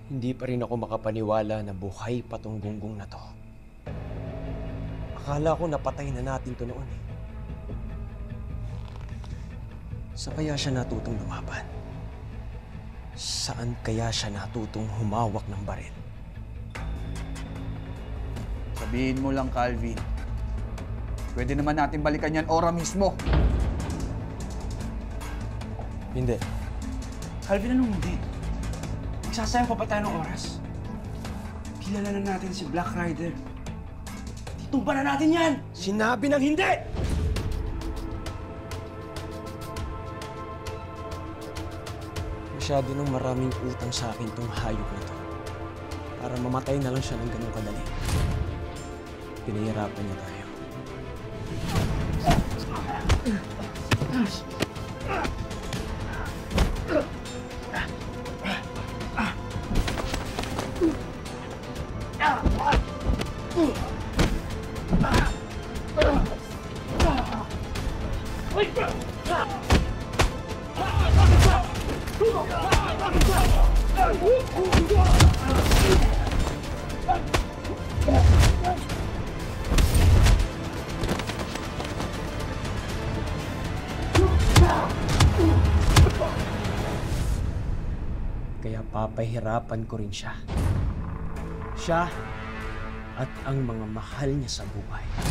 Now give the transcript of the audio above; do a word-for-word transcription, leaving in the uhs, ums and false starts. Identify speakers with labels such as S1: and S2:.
S1: Hindi pa rin ako makapaniwala na buhay pa tong gunggong na to. Akala ko napatay na natin to noon eh. Saan kaya siya natutong lumaban? Saan kaya siya natutong humawak ng baril?
S2: Sabihin mo lang, Calvin. Pwede naman natin balikan yan ora mismo.
S1: Hindi.
S3: Calvin, anong hindi? Nagsasayang pa ba tayo ng oras? Kilala na natin si Black Rider. Titumba na natin yan!
S1: Sinabi ng hindi! Masyado nang maraming utang sa akin tong hayop na to. Para mamatay na lang siya ng ganun kadali. Pinahirapan niya tayo. Kaya papahirapan ko rin siya. Siya at ang mga mahal niya sa buhay.